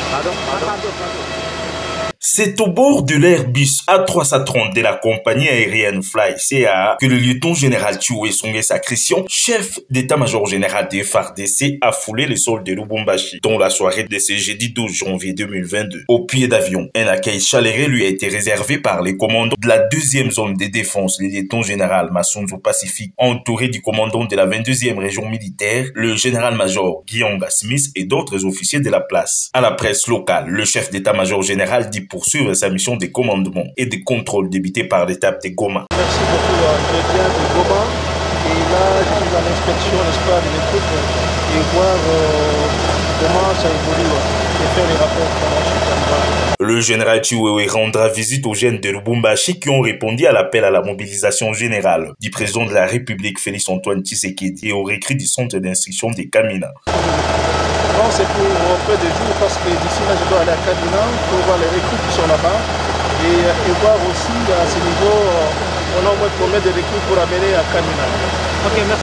Pardon. C'est au bord de l'Airbus A330 de la compagnie aérienne Fly CAA que le lieutenant général Chiwe Songe Sakrission, chef d'état-major général des FARDC, a foulé le sol de Lubumbashi dans la soirée de ce jeudi 12 janvier 2022. Au pied d'avion, un accueil chaleureux lui a été réservé par les commandants de la 2e zone de défense, le lieutenant général Masunzu Pacifique, entouré du commandant de la 22e région militaire, le général-major Guillaume Smith et d'autres officiers de la place. À la presse locale, le chef d'état-major général dit poursuivre sa mission de commandement et de contrôle débutée par l'étape de Goma. Merci beaucoup, je viens de Goma et là je suis à l'inspection, n'est-ce pas, de l'équipe et voir comment ça évolue et faire les rapports pendant ce temps. Le général Chiwewe rendra visite aux jeunes de Lubumbashi qui ont répondu à l'appel à la mobilisation générale du président de la République Félix Antoine Tshisekedi et au récrit du centre d'instruction de Kamina. Non, c'est pour peu de jours parce que d'ici là je dois aller à Kamina pour voir les recrues qui sont là-bas et voir aussi à ce niveau on a au moins combien de recrues pour amener à Kamina. Okay, merci.